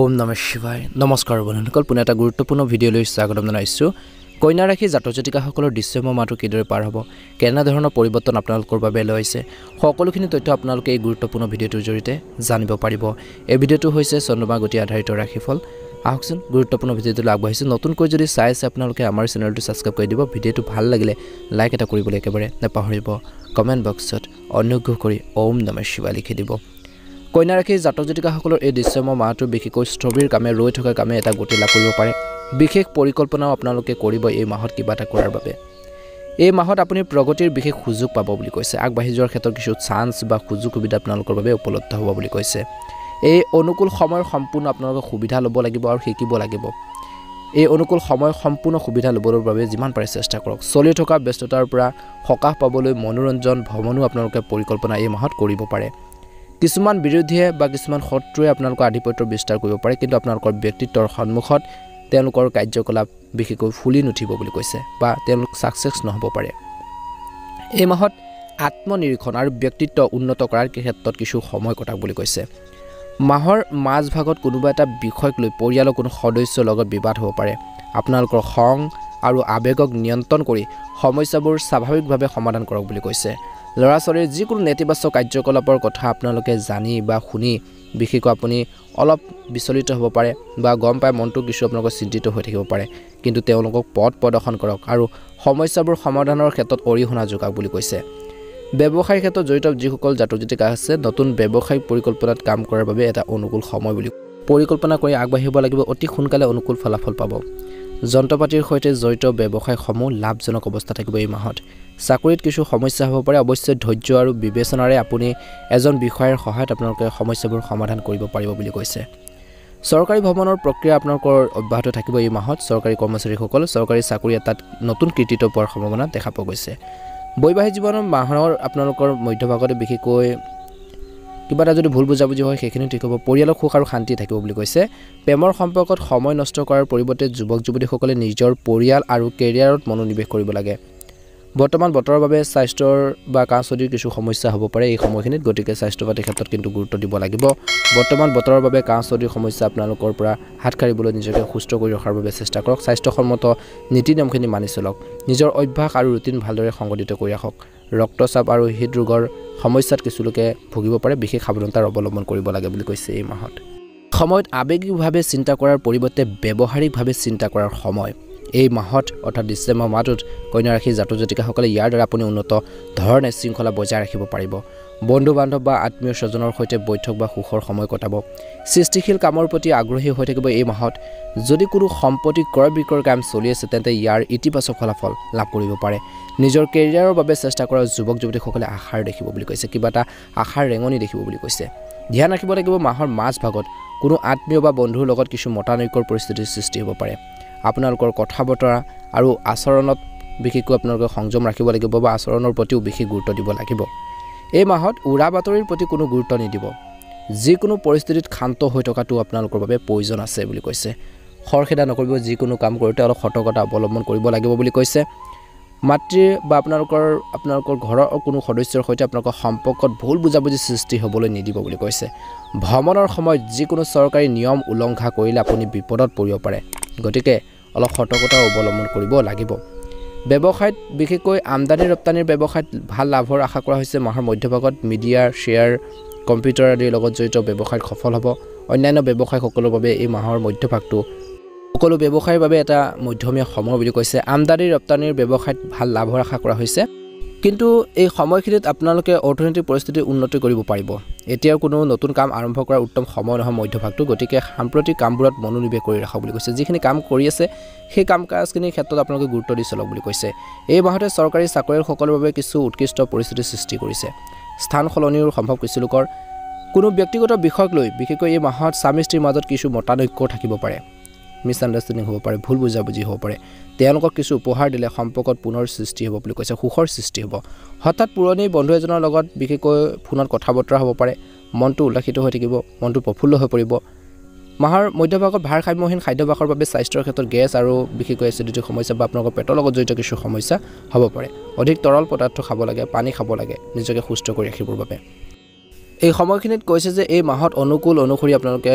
ওম নমঃ শিৱায় নমস্কাৰ বন্ধুসকল পুনে এটা গুৰুত্বপূৰ্ণ ভিডিঅ' লৈ স্বাগতম জনাইছো কন্যা ৰাশি জাতক জাতিকাসকলৰ দৃশ্যময় মাহটো কিদৰে পাৰ হ'ব কেনে ধৰণৰ পৰিৱৰ্তন আপোনালোকৰ বাবে লৈছে সকলোখিনি তথ্য আপোনালোকে এই গুৰুত্বপূৰ্ণ ভিডিঅ'টোৰ জৰিয়তে জানিব পাৰিব এই ভিডিঅ'টো হৈছে চন্দ্ৰমা গতি আধাৰিত ৰাশিফল আহকচোন গুৰুত্বপূৰ্ণ ভিডিঅ'টো আগবাঢ়িছো নতুনকৈ যদি চাইছে আপোনালোকে আমাৰ চেনেলটো সাবস্ক্ৰাইব কৰি দিব ভিডিঅ'টো ভাল লাগিলে লাইক এটা কৰিবলৈ একেবাৰে নাপাহৰিব কমেন্ট বক্সত অনুগ্ৰহ কৰি ওম নমঃ শিৱায় লিখি দিব কন্যা ৰাশি জাতক জাতিকাসকলৰ এই দৃশ্যময় মাহটো বিশেষকৈ স্থবিৰ কামে ৰৈ থকা কামে এটা গতি লাভ কৰিব পাৰে বিশেষ পৰিকল্পনাও আপোনালোকে কৰিব এই মাহত কিবা এটা কৰাৰ বাবে এই মাহত আপুনি প্ৰগতিৰ বিশেষ সুযোগ পাব বুলি কৈছে আগবাঢ়ি যোৱাৰ ক্ষেত্ৰত কিছু চান্স বা সুযোগ সুবিধা আপোনালোকৰ বাবে উপলব্ধ হ'ব বুলি কৈছে এই অনুকূল সময়ৰ সম্পূৰ্ণ আপোনালোকে সুবিধা ল'ব লাগিব আৰু শিকিব লাগিব এই অনুকূল সময় সম্পূৰ্ণ সুবিধা ল'বৰ বাবে যিমান পাৰে চেষ্টা কৰক চলি থকা ব্যস্ততাৰ পৰা সকাহ পাবলৈ মনোৰঞ্জন ভ্ৰমণো আপোনালোকে পৰিকল্পনা এই মাহত কৰিব পাৰে কিছুমান বিৰোধীয়ে বা কিছুমান শত্ৰুৱে আপোনালোকৰ আধিপত্যৰ বিস্তাৰ কৰিব পাৰে কিন্তু আপোনালোকৰ ব্যক্তিত্বৰ সন্মুখত তেওঁলোকৰ কাৰ্যকলাপ বিশেষকৈ ফুলি নুঠিব বুলি কৈছে বা তেওঁলোক সাকসেস নহব পাৰে এই মাহত আত্মনিৰীক্ষণ আৰু ব্যক্তিত্ব উন্নত কৰাৰ ক্ষেত্ৰত কিছু সময় কটাক বুলি কৈছে মাহৰ মাজ ভাগত কোনোবা এটা বিষয়ক লৈ পৰিয়ালৰ কোনো সদস্যৰ লগত বিবাদ হ'ব পাৰে আপোনালোকৰ খং আৰু আবেগক নিয়ন্ত্ৰণ কৰি সমস্যাবোৰ স্বাভাৱিকভাৱে সমাধান কৰক বুলি কৈছে লৰা ছোৱালীৰ যিকোনো নেতিবাচক কাৰ্যকলাপৰ কথা আপোনালোকে জানি বা শুনি বিশেষকৈ আপুনি অলপ বিচলিত হ'ব পাৰে বা গম পাই মনটো কিছু আপোনালোকৰ চিন্তিত হৈ থাকিব পাৰে কিন্তু তেওঁলোকক পথ প্ৰদৰ্শন কৰক আৰু সমস্যাবোৰ সমাধানৰ ক্ষেত্ৰত অৰিহণা যোগাওক বুলি কৈছে ব্যৱসায়িক ক্ষেত্ৰত জড়িত যিসকল জাতক জাতিকা আছে নতুন ব্যৱসায়িক পৰিকল্পনাত কাম কৰাৰ বাবে এটা অনুকূল সময় বুলি পৰিকল্পনা কৰি আগবাঢ়িব লাগিব অতি সোনকালে অনুকূল ফলাফল পাব যন্ত্ৰপাতিৰ সৈতে জড়িত ব্যৱসায়সমূহ লাভজনক অৱস্থা থাকিব এই মাহত চাকৰিত কিছু সমস্যা হ'ব পাৰে অৱশ্যে ধৈৰ্য আৰু বিবেচনাৰে আপুনি এজন বিষয়াৰ সহায়ত আপোনালোকে সমস্যাবোৰ সমাধান কৰিব পাৰিব বুলি কৈছে চৰকাৰী ভ্ৰমণৰ প্ৰক্ৰিয়া আপোনালোকৰ অব্যাহত থাকিব এই মাহত চৰকাৰী কৰ্মচাৰীসকল চৰকাৰী চাকৰি এটাত নতুন কৃতিত্ব পোৱাৰ সম্ভাৱনা দেখা পোৱা গৈছে বৈবাহিক জীৱনৰ মাহৰ আপোনালোকৰ মধ্যভাগতে বিশেষকৈ কিবা এটা যদি ভুল বুজাবুজি হয় সেইখিনি ঠিক হ'ব পৰিয়ালৰ সুখ আৰু শান্তি থাকিব বুলি কৈছে প্ৰেমৰ সম্পৰ্কত সময় নষ্ট কৰাৰ পৰিৱৰ্তে যুৱক যুৱতীসকলে নিজৰ পৰিয়াল আৰু কেৰিয়াৰত মনোনিৱেশ কৰিব লাগে বৰ্তমান বতৰৰ বাবে স্বাস্থ্যৰ বা কাঁচদিৰ কিছু সমস্যা হ'ব পাৰে এই সময়খিনিত গতিকে স্বাস্থ্য পাতিৰ ক্ষেত্ৰত কিন্তু গুৰুত্ব দিব লাগিব বৰ্তমান বতৰৰ বাবে কাঁচদিৰ সমস্যা আপোনালোকৰ পৰা হাত কাঢ়িবলৈ নিজকে সুস্থ কৰি ৰখাৰ বাবে চেষ্টা কৰক স্বাস্থ্যসন্মত নীতি নিয়মখিনি মানি চলক নিজৰ অভ্যাস আৰু ৰুটিন ভালদৰে সংগঠিত কৰি ৰাখক ৰক্তচাপ আৰু হৃদৰোগৰ সমস্যাত কিছু লোকে ভুগিব পাৰে বিশেষ সাৱধানতাৰ অৱলম্বন কৰিব লাগে বুলি কৈছে এই মাহত সময়ত আৱেগিকভাৱে চিন্তা কৰাৰ পৰিৱৰ্তে ব্যৱহাৰিকভাৱে চিন্তা কৰাৰ সময় এই মাহত অৰ্থাৎ ডিচেম্বৰ মাহত কন্যা ৰাশি জাতক জাতিকাসকলে ইয়াৰ দ্বাৰা আপুনি উন্নত ধৰণে শৃংখলা বজাই ৰাখিব পাৰিব বন্ধু বান্ধৱ বা আত্মীয় স্বজনৰ সৈতে বৈঠক বা সুখৰ সময় কটাব সৃষ্টিশীল কামৰ প্ৰতি আগ্ৰহী হৈ থাকিব এই মাহত যদি কোনো সম্পত্তি ক্ৰয় বিক্ৰয়ৰ কাম চলি আছে তেন্তে ইয়াৰ ইতিবাচক ফলাফল লাভ কৰিব পাৰে নিজৰ কেৰিয়াৰৰ বাবে চেষ্টা কৰা যুৱক যুৱতীসকলে আশাৰ দেখিব বুলি কৈছে কিবা এটা আশাৰ ৰেঙনি দেখিব বুলি কৈছে ধ্যান ৰাখিব লাগিব মাহৰ মাজ ভাগত কোনো আত্মীয় বা বন্ধুৰ লগত কিছু মতানৈক্যৰ পৰিস্থিতিৰ সৃষ্টি হ'ব পাৰে আপোনালোকৰ কথা বতৰা আৰু আচৰণত বিশেষকৈ আপোনালোকে সংযম ৰাখিব লাগিব বা আচৰণৰ প্ৰতিও বিশেষ গুৰুত্ব দিব লাগিব এই মাহত উৰা বাতৰিৰ প্ৰতি কোনো গুৰুত্ব নিদিব যিকোনো পৰিস্থিতিত ক্ষান্ত হৈ থকাটো আপোনালোকৰ বাবে প্ৰয়োজন আছে বুলি কৈছে খৰখেদা নকৰিব যিকোনো কাম কৰোঁতে অলপ সতৰ্কতা অৱলম্বন কৰিব লাগিব বুলি কৈছে মাতৃ বা আপোনালোকৰ ঘৰৰ কোনো সদস্যৰ সৈতে আপোনালোকৰ সম্পৰ্কত ভুল বুজাবুজি সৃষ্টি হ'বলৈ নিদিব বুলি কৈছে ভ্ৰমণৰ সময়ত যিকোনো চৰকাৰী নিয়ম উলংঘা কৰিলে আপুনি বিপদত পৰিব পাৰে গতিকে অলপ সতৰ্কতা অৱলম্বন কৰিব লাগিব ব্যৱসায়ত বিশেষকৈ আমদানি ৰপ্তানিৰ ব্যৱসায়ত ভাল লাভৰ আশা কৰা হৈছে মাহৰ মধ্যভাগত মিডিয়া শ্বেয়াৰ কম্পিউটাৰ আদিৰ লগত জড়িত ব্যৱসায়ত সফল হ'ব অন্যান্য ব্যৱসায়সকলৰ বাবে এই মাহৰ মধ্যভাগটো সকলো ব্যৱসায়ৰ বাবে এটা মধ্যমীয়া সময় বুলি কৈছে আমদানি ৰপ্তানিৰ ব্যৱসায়ত ভাল লাভৰ আশা কৰা হৈছে কিন্তু এই সময়খিনিত আপোনালোকে অৰ্থনৈতিক পৰিস্থিতি উন্নতি কৰিব পাৰিব এতিয়াও কোনো নতুন কাম আৰম্ভ কৰাৰ উত্তম সময় নহয় মধ্যভাগটো গতিকে সাম্প্ৰতিক কামবোৰত মনোনিৱেশ কৰি ৰাখক বুলি কৈছে যিখিনি কাম কৰি আছে সেই কাম কাজখিনিৰ ক্ষেত্ৰত আপোনালোকে গুৰুত্ব দি চলক বুলি কৈছে এই মাহতে চৰকাৰী চাকৰিয়ালসকলৰ বাবে কিছু উৎকৃষ্ট পৰিস্থিতিৰ সৃষ্টি কৰিছে স্থান সলনিৰ সম্ভৱ কিছু লোকৰ কোনো ব্যক্তিগত বিষয়ক লৈ বিশেষকৈ এই মাহত স্বামী স্ত্ৰীৰ মাজত কিছু মতানৈক্য থাকিব পাৰে মিছ আণ্ডাৰষ্টেণ্ডিং হ'ব পাৰে ভুল বুজাবুজি হ'ব পাৰে তেওঁলোকক কিছু উপহাৰ দিলে সম্পৰ্কত পুনৰ সৃষ্টি হ'ব বুলি কৈছে সুখৰ সৃষ্টি হ'ব হঠাৎ পুৰণি বন্ধু এজনৰ লগত বিশেষকৈ ফোনত কথা বতৰা হ'ব পাৰে মনটো উল্লাসিত হৈ থাকিব মনটো প্ৰফুল্ল হৈ পৰিব মাহৰ মধ্যভাগত ভাৰসাম্যহীন খাদ্যাভ্যাসৰ বাবে স্বাস্থ্যৰ ক্ষেত্ৰত গেছ আৰু বিশেষকৈ এচিডিটিৰ সমস্যা বা আপোনালোকৰ পেটৰ লগত জড়িত কিছু সমস্যা হ'ব পাৰে অধিক তৰল পদাৰ্থ খাব লাগে পানী খাব লাগে নিজকে সুস্থ কৰি ৰাখিবৰ বাবে এই সময়খিনিত কৈছে যে এই মাহত অনুকূল অনুসৰি আপোনালোকে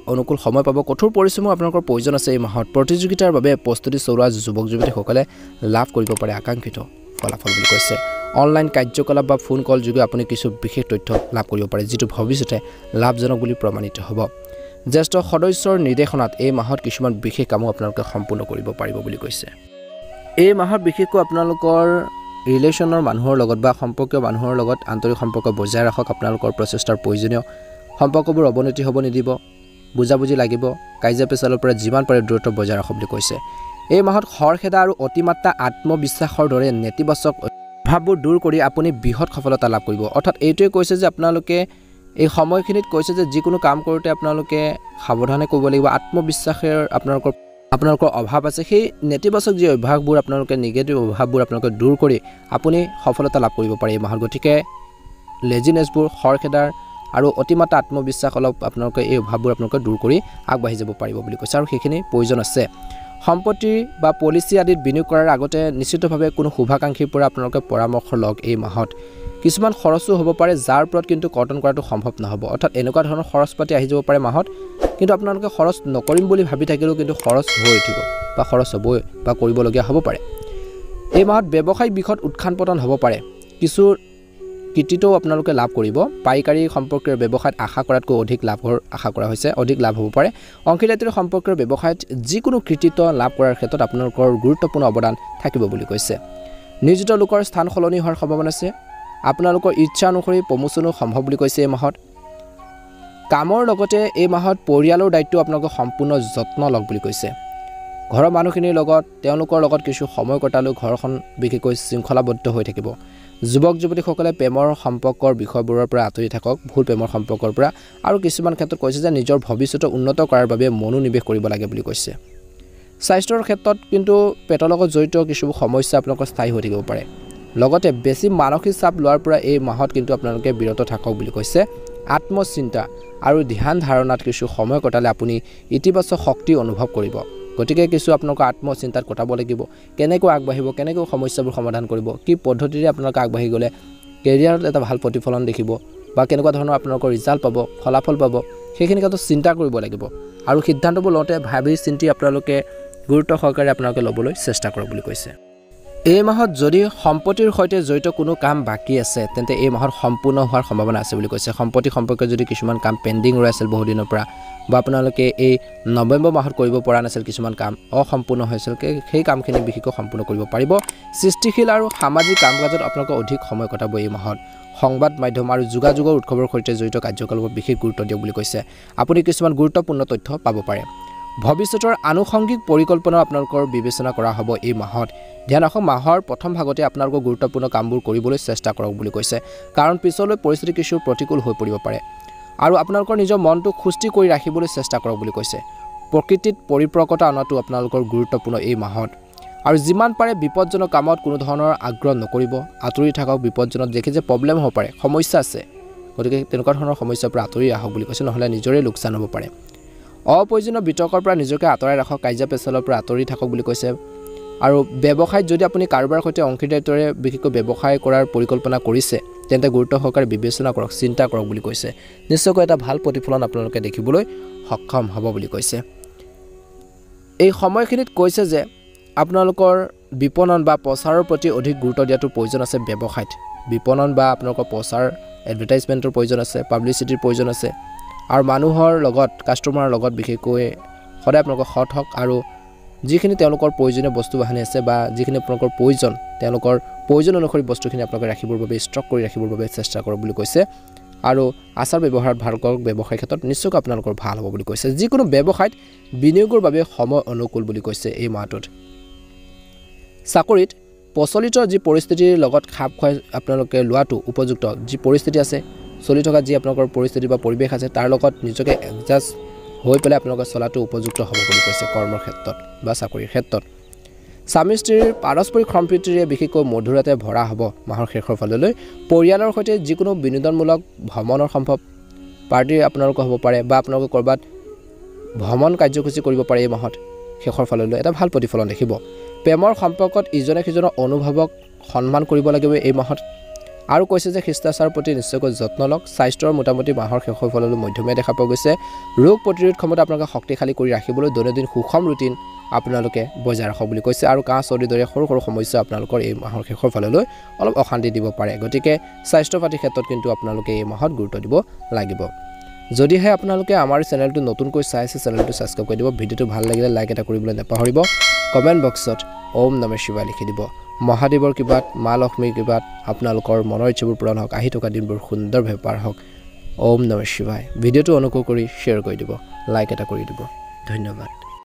অনুকূল সময় পাব কঠোৰ পৰিশ্ৰমৰ আপোনালোকৰ প্ৰয়োজন আছে এই মাহত প্ৰতিযোগিতাৰ বাবে প্ৰস্তুতি চলোৱা যুৱক যুৱতীসকলে লাভ কৰিব পাৰে আকাংক্ষিত ফলাফল বুলি কৈছে অনলাইন কাৰ্যকলাপ বা ফোন কল যোগে আপুনি কিছু বিশেষ তথ্য লাভ কৰিব পাৰে যেটো ভৱিষ্যতে লাভজনক বুলি প্ৰমাণিত হ'ব জ্যেষ্ঠ সদস্যৰ নিৰ্দেশনাত এই মাহত কিছুমান বিশেষ কাম আপোনালোকে সম্পূৰ্ণ কৰিব পাৰিব বুলি কৈছে এই মাহত বিশেষকৈ আপোনালোকৰ ৰিলেশ্যনৰ মানুহৰ লগত বা সম্পৰ্কীয় মানুহৰ লগত আন্তৰিক সম্পৰ্ক বজাই ৰাখক আপোনালোকৰ প্ৰচেষ্টাৰ প্ৰয়োজনীয় সম্পৰ্কবোৰ অৱনতি হ'ব নিদিব বুজাবুজি লাগিব কাজিয়া পেচালৰ পৰা যিমান পাৰে দূৰত্ব বজাই ৰাখক বুলি কৈছে এই মাহত খৰখেদা আৰু অতিমাত্ৰা আত্মবিশ্বাসৰ দৰে নেতিবাচক ভাৱবোৰ দূৰ কৰি আপুনি বৃহৎ সফলতা লাভ কৰিব অৰ্থাৎ এইটোৱে কৈছে যে আপোনালোকে এই সময়খিনিত কৈছে যে যিকোনো কাম কৰোঁতে আপোনালোকে সাৱধানে কৰিব লাগিব আত্মবিশ্বাসৰ আপোনালোকৰ অভাৱ আছে সেই নেতিবাচক যি অভ্যাসবোৰ আপোনালোকে নিগেটিভ অভাৱবোৰ আপোনালোকে দূৰ কৰি আপুনি সফলতা লাভ কৰিব পাৰে এই মাহত গতিকে লেজিনেছবোৰ খৰখেদাৰ আৰু অতিমাত্ৰা আত্মবিশ্বাস অলপ আপোনালোকে এই অভাৱবোৰ আপোনালোকে দূৰ কৰি আগবাঢ়ি যাব পাৰিব বুলি কৈছে আৰু সেইখিনি প্ৰয়োজন আছে সম্পত্তি বা পলিচি আদিত বিনিয়োগ কৰাৰ আগতে নিশ্চিতভাৱে কোনো শুভাকাংক্ষীৰ পৰা আপোনালোকে পৰামৰ্শ লওক এই মাহত কিছুমান খৰচো হ'ব পাৰে যাৰ ওপৰত কিন্তু কৰ্তন কৰাটো সম্ভৱ নহ'ব অৰ্থাৎ এনেকুৱা ধৰণৰ খৰচ পাতি আহি যাব পাৰে মাহত কিন্তু আপোনালোকে খৰচ নকৰিম বুলি ভাবি থাকিলেও কিন্তু খৰচ হৈ উঠিব বা খৰচ হ'বই বা কৰিবলগীয়া হ'ব পাৰে এই মাহত ব্যৱসায়িক দিশত উত্থান পতন হ'ব পাৰে কিছু কৃতিত্বও আপোনালোকে লাভ কৰিব পাইকাৰী সম্পৰ্কীয় ব্যৱসায়ত আশা কৰাতকৈ অধিক লাভৰ আশা কৰা হৈছে অধিক লাভ হ'ব পাৰে অংশীদাৰীত্বৰ সম্পৰ্কীয় ব্যৱসায়ত যিকোনো কৃতিত্ব লাভ কৰাৰ ক্ষেত্ৰত আপোনালোকৰ গুৰুত্বপূৰ্ণ অৱদান থাকিব বুলি কৈছে নিয়োজিত লোকৰ স্থান সলনি হোৱাৰ সম্ভাৱনা আছে আপোনালোকৰ ইচ্ছা অনুসৰি প্ৰমোচনো সম্ভৱ বুলি কৈছে এই মাহত কামৰ লগতে এই মাহত পৰিয়ালৰ দায়িত্ব আপোনালোকে সম্পূৰ্ণ যত্ন লওক বুলি কৈছে ঘৰৰ মানুহখিনিৰ লগত তেওঁলোকৰ লগত কিছু সময় কটালেও ঘৰখন বিশেষকৈ শৃংখলাবদ্ধ হৈ থাকিব যুৱক যুৱতীসকলে প্ৰেমৰ সম্পৰ্কৰ বিষয়বোৰৰ পৰা আঁতৰি থাকক ভুল প্ৰেমৰ সম্পৰ্কৰ পৰা আৰু কিছুমান ক্ষেত্ৰত কৈছে যে নিজৰ ভৱিষ্যত উন্নত কৰাৰ বাবে মনোনিৱেশ কৰিব লাগে বুলি কৈছে স্বাস্থ্যৰ ক্ষেত্ৰত কিন্তু পেটৰ লগত জড়িত কিছু সমস্যা আপোনালোকৰ স্থায়ী হৈ থাকিব পাৰে লগতে বেছি মানসিক চাপ লোৱাৰ পৰা এই মাহত কিন্তু আপোনালোকে বিৰত থাকক বুলি কৈছে আত্মচিন্তা আৰু ধ্যান ধাৰণাত কিছু সময় কটালে আপুনি ইতিবাচক শক্তি অনুভৱ কৰিব গতিকে কিছু আপোনালোকৰ আত্মচিন্তাত কটাব লাগিব কেনেকৈ আগবাঢ়িব কেনেকৈ সমস্যাবোৰ সমাধান কৰিব কি পদ্ধতিৰে আপোনালোকে আগবাঢ়ি গ'লে কেৰিয়াৰত এটা ভাল প্ৰতিফলন দেখিব বা কেনেকুৱা ধৰণৰ আপোনালোকৰ ৰিজাল্ট পাব ফলাফল পাব সেইখিনি কথা চিন্তা কৰিব লাগিব আৰু সিদ্ধান্তবোৰ লওঁতে ভাবি চিন্তি আপোনালোকে গুৰুত্ব সহকাৰে আপোনালোকে ল'বলৈ চেষ্টা কৰক বুলি কৈছে এই মাহত যদি সম্পত্তিৰ সৈতে জড়িত কোনো কাম বাকি আছে তেন্তে এই মাহত সম্পূৰ্ণ হোৱাৰ সম্ভাৱনা আছে বুলি কৈছে সম্পত্তি সম্পৰ্কে যদি কিছুমান কাম পেণ্ডিং ৰৈ আছিল বহু দিনৰ পৰা বা আপোনালোকে এই নৱেম্বৰ মাহত কৰিব পৰা নাছিল কিছুমান কাম অসম্পূৰ্ণ হৈছিল সেই কামখিনি বিশেষকৈ সম্পূৰ্ণ কৰিব পাৰিব সৃষ্টিশীল আৰু সামাজিক কাম কাজত আপোনালোকে অধিক সময় কটাব এই মাহত সংবাদ মাধ্যম আৰু যোগাযোগৰ উৎসৱৰ সৈতে জড়িত কাৰ্যকলাপত বিশেষ গুৰুত্ব দিয়ক বুলি কৈছে আপুনি কিছুমান গুৰুত্বপূৰ্ণ তথ্য পাব পাৰে ভৱিষ্যতৰ আনুষংগিক পৰিকল্পনা আপোনালোকৰ বিবেচনা কৰা হ'ব এই মাহত ধ্যান ৰাখক মাহৰ প্ৰথম ভাগতে আপোনালোকৰ গুৰুত্বপূৰ্ণ কামবোৰ কৰিবলৈ চেষ্টা কৰক বুলি কৈছে কাৰণ পিছলৈ পৰিস্থিতি কিছু প্ৰতিকূল হৈ পৰিব পাৰে আৰু আপোনালোকৰ নিজৰ মনটো সুস্থিৰ কৰি ৰাখিবলৈ চেষ্টা কৰক বুলি কৈছে প্ৰকৃতিত পৰিপক্কতা অনাটো আপোনালোকৰ গুৰুত্বপূৰ্ণ এই মাহত আৰু যিমান পাৰে বিপদজনক কামত কোনো ধৰণৰ আগ্ৰহ নকৰিব আঁতৰি থাকক বিপদজনক দেখি যে প্ৰব্লেম হ'ব পাৰে সমস্যা আছে গতিকে তেনেকুৱা ধৰণৰ সমস্যাৰ পৰা আঁতৰি আহক বুলি কৈছে নহ'লে নিজৰে লোকচান হ'ব পাৰে অপ্ৰয়োজনীয় বিতৰ্কৰ পৰা নিজকে আঁতৰাই ৰাখক কাজিয়া পেচালৰ পৰা আঁতৰি থাকক বুলি কৈছে আৰু ব্যৱসায়ত যদি আপুনি কাৰোবাৰ সৈতে অংশীদাৰীত্বৰে বিশেষকৈ ব্যৱসায় কৰাৰ পৰিকল্পনা কৰিছে তেন্তে গুৰুত্ব সহকাৰে বিবেচনা কৰক চিন্তা কৰক বুলি কৈছে নিশ্চয়কৈ এটা ভাল প্ৰতিফলন আপোনালোকে দেখিবলৈ সক্ষম হ'ব বুলি কৈছে এই সময়খিনিত কৈছে যে আপোনালোকৰ বিপণন বা প্ৰচাৰৰ প্ৰতি অধিক গুৰুত্ব দিয়াটো প্ৰয়োজন আছে ব্যৱসায়ত বিপণন বা আপোনালোকৰ প্ৰচাৰ এডভাৰটাইজমেণ্টৰ প্ৰয়োজন আছে পাব্লিচিটিৰ প্ৰয়োজন আছে আৰু মানুহৰ লগত কাষ্টমাৰৰ লগত বিশেষকৈ সদায় আপোনালোকৰ সৎ হওক আৰু যিখিনি তেওঁলোকৰ প্ৰয়োজনীয় বস্তু বাহানি আছে বা যিখিনি আপোনালোকৰ প্ৰয়োজন তেওঁলোকৰ প্ৰয়োজন অনুসৰি বস্তুখিনি আপোনালোকে ৰাখিবৰ বাবে ষ্টক কৰি ৰাখিবৰ বাবে চেষ্টা কৰক বুলি কৈছে আৰু আচাৰ ব্যৱহাৰত ভাল কৰক ব্যৱসায়ৰ ক্ষেত্ৰত নিশ্চয়কৈ আপোনালোকৰ ভাল হ'ব বুলি কৈছে যিকোনো ব্যৱসায়ত বিনিয়োগৰ বাবে সময় অনুকূল বুলি কৈছে এই মাহটোত চাকৰিত প্ৰচলিত যি পৰিস্থিতিৰ লগত খাপ খুৱাই আপোনালোকে লোৱাটো উপযুক্ত যি পৰিস্থিতি আছে চলি থকা যি আপোনালোকৰ পৰিস্থিতি বা পৰিৱেশ আছে তাৰ লগত নিজকে এডজাষ্ট হৈ পেলাই আপোনালোকে চলাটো উপযুক্ত হ'ব বুলি কৈছে কৰ্মৰ ক্ষেত্ৰত বা চাকৰিৰ ক্ষেত্ৰত স্বামী স্ত্ৰীৰ পাৰস্পৰিক সম্প্ৰীতিৰে বিশেষকৈ মধুৰতে ভৰা হ'ব মাহৰ শেষৰ ফাললৈ পৰিয়ালৰ সৈতে যিকোনো বিনোদনমূলক ভ্ৰমণৰ সম্ভৱ পাৰ্টি আপোনালোকৰ হ'ব পাৰে বা আপোনালোকে ক'ৰবাত ভ্ৰমণ কাৰ্যসূচী কৰিব পাৰে এই মাহত শেষৰ ফাললৈ এটা ভাল প্ৰতিফলন দেখিব প্ৰেমৰ সম্পৰ্কত ইজনে সিজনৰ অনুভৱক সন্মান কৰিব লাগিব এই মাহত আৰু কৈছে যে শিষ্টাচাৰৰ প্ৰতি নিশ্চয়কৈ যত্ন লওক স্বাস্থ্যৰ মোটামুটি মাহৰ শেষৰ ফাললৈ মধ্যমীয়া দেখা পোৱা গৈছে ৰোগ প্ৰতিৰোধ ক্ষমতা আপোনালোকে শক্তিশালী কৰি ৰাখিবলৈ দৈনন্দিন সুষম ৰুটিন আপোনালোকে বজাই ৰাখক বুলি কৈছে আৰু কাহ চৰ্দিৰ দৰে সৰু সৰু সমস্যা আপোনালোকৰ এই মাহৰ শেষৰ ফাললৈ অলপ অশান্তি দিব পাৰে গতিকে স্বাস্থ্য পাতি ক্ষেত্ৰত কিন্তু আপোনালোকে এই মাহত গুৰুত্ব দিব লাগিব যদিহে আপোনালোকে আমাৰ চেনেলটো নতুনকৈ চাইছে চেনেলটো সাবস্ক্ৰাইব কৰি দিব ভিডিওটো ভাল লাগিলে লাইক এটা কৰিবলৈ নাপাহৰিব কমেন্ট বক্সত ওম নমঃ শিৱায় লিখি দিব মহাদেৱৰ কৃপাত মা লক্ষ্মীৰ কৃপাত আপোনালোকৰ মনৰ ইচ্ছাবোৰ পূৰণ হওক আহি থকা দিনবোৰ সুন্দৰভাৱে পাৰ হওক ওম নমঃ শিৱায় ভিডিওটো অনুগ্ৰহ কৰি শ্বেয়াৰ কৰি দিব লাইক এটা কৰি দিব ধন্যবাদ